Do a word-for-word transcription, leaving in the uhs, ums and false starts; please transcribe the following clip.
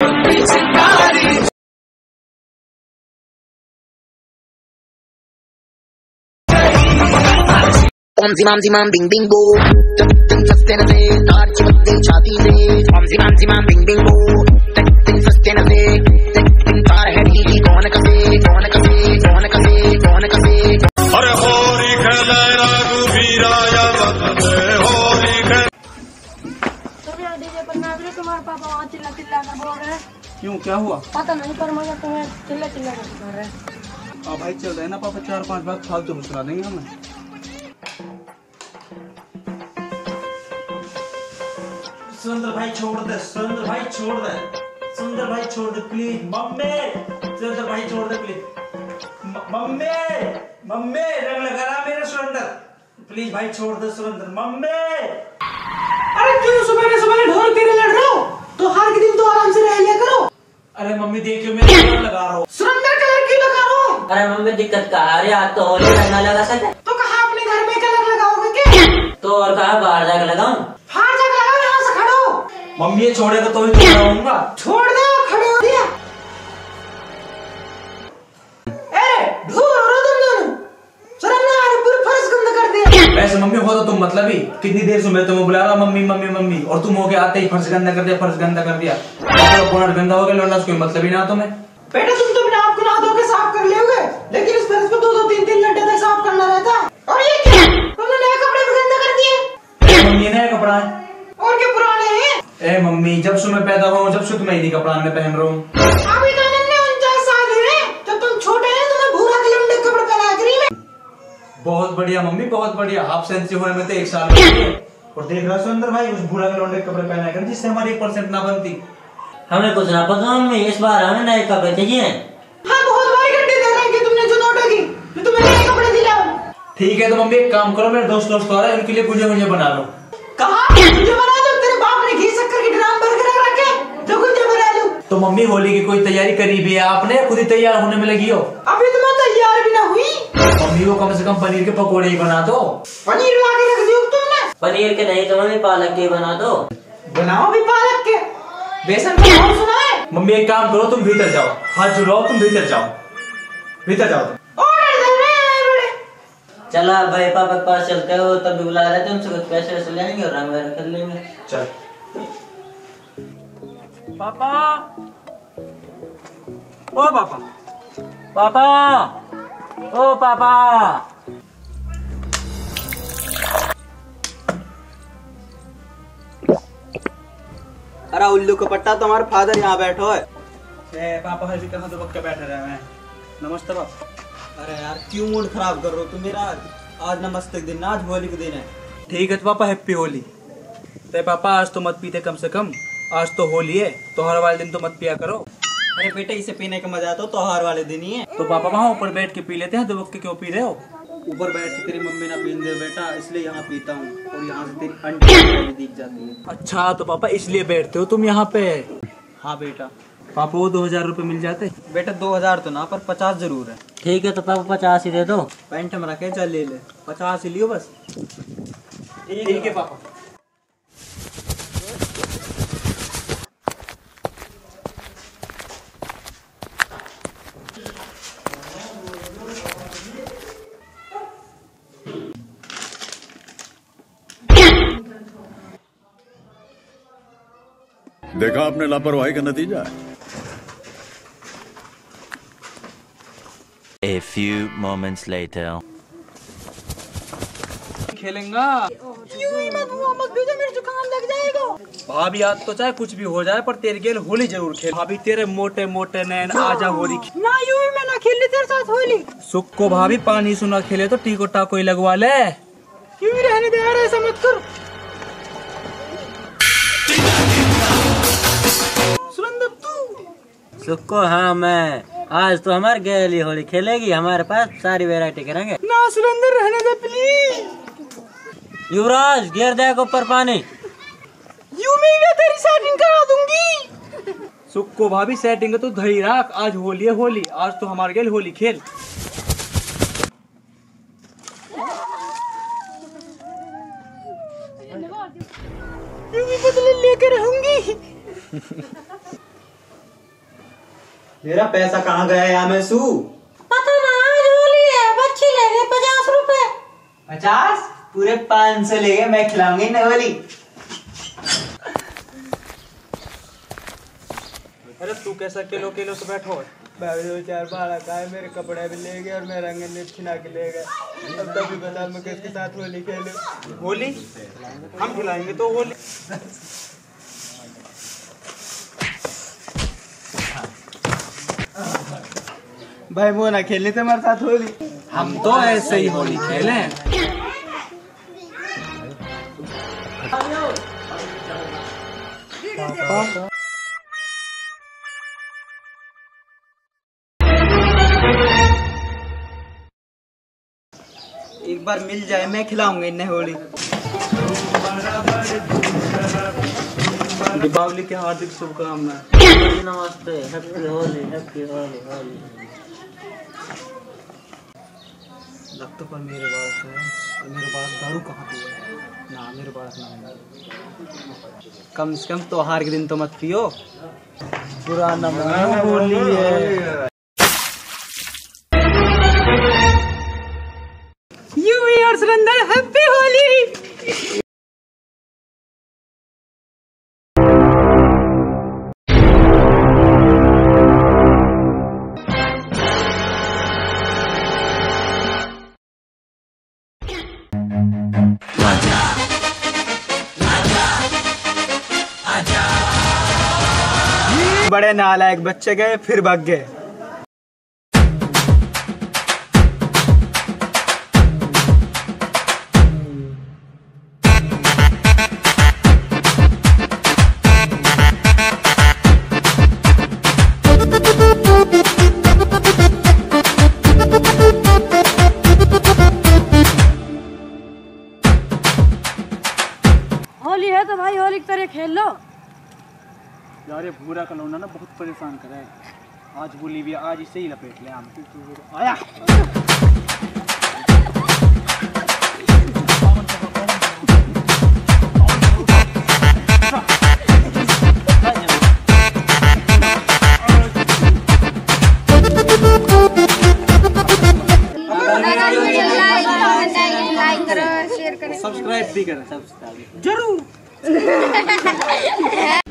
Om zimam zimam bing bing bo, jab तुम सस्ते न थे, तार चिपकते छाती से। Om zimam zimam bing bing bo, जब तुम सस्ते न थे, जब तुम तार है ढीली कौन कसे, कौन कसे, कौन कसे, कौन कसे। अरे होली खेले रघुवीराय वंदे होली खेले। तुम यार डीजे पर नाच रहे, तुम्हारे पापा वहाँ चिल्ला चिल्ला कर बोल रहे हैं। क्यों, क्या हुआ? पता नहीं, पर मगर तुम्हें चिल्ला चिल्ला कर बोल रहे हैं। हाँ भाई, चल रहे हैं ना पापा, चार पांच बार फालतू सुना देंगे हमें। सुंदर भाई छोड़ दे, सुंदर भाई छोड़ दे, सुंदर भाई छोड़ दे प्लीज। मम्मी, सुंदर भाई छोड़ दे प्लीज। मम्मी, मम्मी रंग लगा रहा मेरा सुंदर, प्लीज भाई छोड़ दे सुंदर। मम्मी, अरे क्यों सुबह सुबह ढोल तेरे लड़ रहे हो? तो हर के दिन तो आराम से रह लिया करो। अरे मम्मी देखियो मैं कलर लगा रहा हूँ। सुंदर कलर क्यों लगा रहा हूँ? अरे मम्मी दिक्कत कहा? अरे आज तो होली रंगा लगा सके तो कहा अपने घर में कलर लगाओगे क्या? तो और कहा बाहर जाकर लगाऊं? बाहर जाकर लगाओ, यहाँ से खड़ो। मम्मी ये छोड़ेगा तो ही लगाऊंगा। छोड़ दो, खड़े हो दिया। ए ढोल हो तुम दोनों, शर्म ना आ रही? पूरी फर्श गंदा कर दिया। वैसे मम्मी हो तो तुम मतलब ही कितनी देर से मैं तुम्हें बुला रहा मम्मी मम्मी मम्मी, और तुम हो के आते ही फर्श गंदा कर दिया, फर्श गंदा कर दिया। बोनट गंदा हो गया, लौंडा कोई मतलब ही ना तुम्हें। बेटा तुम तो बिना आपको नहा धो के साफ कर लोगे, लेकिन इस फर्श को दो दो तीन तीन घंटे तक साफ करना रहता है। और ये क्या, तुमने नए कपड़े भी गंदा कर दिए। मम्मी नया कपड़ा है और क्या पुराने हैं? ए मम्मी, जब से मैं पैदा हुआ हूँ जब से तुम्हें इन्हीं कपड़ा में पहन रहा हूँ। अभी तो नन्हे उनचास साल हैं, जब तुम छोटे हैं तुम्हें भूरा के लंबे कपड़े पहनाया करी मैं। बहुत बढ़िया मम्मी, बहुत बढ़िया। हाफ सेंचुरी होने में तो एक साल हो गए। और देख रहा सुंदर भाई उस भूरा के लौंडे कपड़े पहनाया कर जिससे हमारी एक परसेंट ना बनती। हमें कुछ ना पता मम्मी, इस बार हमें नए कपड़े चाहिए। हाँ बहुत बारी गड्ढे दे रहे हैं कि तुमने जो नोटों की जो तुम्हें नए कपड़े दिलाओ। ठीक है तो मम्मी एक काम करो, मेरे दोस्त दोस्त आ रहे हैं उनके लिए गुजिया गुजिया बना लो। कहा गुजिया बना दो? तेरे बाप ने घी शक्कर की ड्राम भर कर रखे जो गुजिया बना लूं। तो मम्मी होली की कोई तैयारी करी भी है आपने? खुद ही तैयार होने में लगी हो। अभी तो मैं तैयार भी ना हुई। मम्मी वो कम से कम पनीर के पकौड़े ही बना दो। पनीर ला के रख दियो तुमने? पनीर के नहीं तो मम्मी पालक के बना दो। बनाओ भी पालक के, बेसन का नाम सुना है? मम्मी एक काम करो, तुम भीतर जाओ, हाथ जुड़ाओ, तुम भीतर जाओ, भीतर जाओ। ऑर्डर दे रहे हैं बड़े। चला भाई पापा के पास चलते हो, तब भी बुला रहे थे, उनसे कुछ पैसे वैसे लेंगे और रंग वगैरह कर लेंगे। चल पापा, ओ पापा, पापा, ओ पापा। अरे उल्लू का पट्टा, तुम्हारे फादर यहाँ बैठो है। ए, पापा हल्दी कहाँ तो पक्का बैठे रहे हैं। नमस्ते पापा। अरे यार क्यों मूड खराब कर रहे हो तुम मेरा? आज नमस्ते दिन, आज होली के दिन है। ठीक है तो पापा हैप्पी होली। तो पापा आज तो मत पीते कम से कम, आज तो होली है, त्योहार वाले दिन तो मत पिया करो। अरे बेटा इसे पीने का मजा आता तो त्योहार वाले दिन ही है। तो पापा वहाँ ऊपर बैठ के पी लेते हैं, दो वक्त क्यों पी रहे हो? ऊपर बैठ के तेरी मम्मी ना पीने दे बेटा, इसलिए यहाँ पीता हूँ, और यहाँ से तेरी अंटी दिख जाती है। अच्छा तो पापा इसलिए बैठते हो तुम यहाँ पे? हाँ बेटा। पापा वो दो हजार रूपए मिल जाते? बेटा दो हजार तो ना, पर पचास जरूर है। ठीक है तो पापा पचास ही दे दो। पैंट में रखे, चल ले ले, पचास ही लियो बस। ठीक है पापा। देखा आपने लापरवाही का नतीजा है। A few moments later. खेलेंगा? यूं ही मत मत भेजो, मेरी दुकान लग जाएगा। भाभी आज तो चाहे कुछ भी हो जाए पर तेरे गेल होली जरूर खेल। भाभी तेरे मोटे मोटे नैन आजा होली खेल। ना यूं ही मैं ना खेलने तेरे साथ होली। सुख को भाभी पानी सुना खेले तो टीको टाको ही लगवा ले। यूं ही रहने दे यार, ऐसा मत कर। सुरेंद्र तू? सुख को हाँ मैं, आज तो हमारे गैली होली खेलेगी, हमारे पास सारी वैरायटी करेंगे। ना सुरेंद्र रहने दे प्लीज। युवराज गिर दे ऊपर पानी। यूं में मैं तेरी सेटिंग करा दूंगी। सुख को भाभी सेटिंग तो धरी रख, आज होली है होली, आज तो हमारे गेल होली खेल। यूं ही बदले लेकर रहूंगी। मेरा पैसा कहाँ गया या मैं सू? पता ना, होली है, बच्चे ले गए पचास रुपए। पचास? पूरे पाँच सौ ले गए, मैं खिलाऊंगी ना होली। अरे तू कैसा किलो किलो से बैठो? दो चार बार का है, मेरे कपड़े भी ले गए और मेरा रंग छिना के ले गए। अब तभी बता मैं किसके साथ होली खेलूं? होली हम खिलाएंगे तो होली। भाई वो ना खेलने थे हमारे साथ होली। हम तो ऐसे ही होली खेले। एक बार मिल जाए मैं खिलाऊंगा इन्हें होली। दीपावली की हार्दिक शुभकामनाएं। नमस्ते, हैप्पी होली, हैप्पी होली, होली। लगता पर मेरे पास है, तो मेरे पास दारू कहाँ पे है? ना मेरे पास नहीं है। कम से कम त्योहार के दिन तो मत पियो। पुराना होली है। यू और सुरेंद्र हैप्पी होली। बड़े नालायक बच्चे गए फिर भाग गए। होली है तो भाई होली की तरह खेल लो। यार ये भूरा कलौना ना बहुत परेशान कर रहा है। आज होली भी आज इसे ही लपेट ले हम। आया लाइक करो, शेयर करो, सब्सक्राइब भी करें। सब्सक्राइब जरूर।